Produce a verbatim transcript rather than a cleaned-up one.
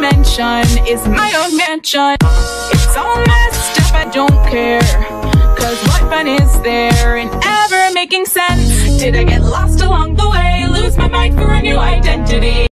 dimension is my own mansion. It's all messed up, I don't care, cause what fun is there in ever making sense? Did I get lost along the way, lose my mind for a new identity?